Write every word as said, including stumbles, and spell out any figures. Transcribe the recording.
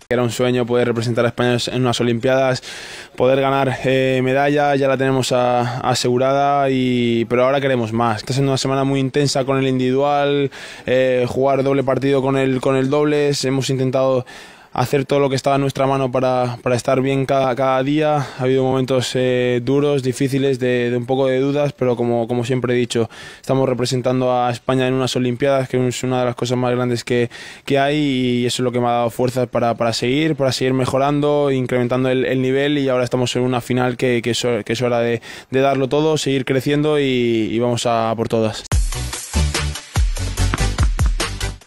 Era un sueño poder representar a España en unas Olimpiadas, poder ganar eh, medalla, ya la tenemos a, asegurada, y, pero ahora queremos más. Está siendo una semana muy intensa con el individual, eh, jugar doble partido con el, con el dobles, hemos intentado hacer todo lo que estaba en nuestra mano para, para estar bien cada, cada día. Ha habido momentos eh, duros, difíciles, de, de un poco de dudas, pero como, como siempre he dicho, estamos representando a España en unas Olimpiadas, que es una de las cosas más grandes que, que hay, y eso es lo que me ha dado fuerzas para, para seguir, para seguir mejorando, incrementando el, el nivel, y ahora estamos en una final que, que, es, que es hora de, de darlo todo, seguir creciendo y, y vamos a por todas.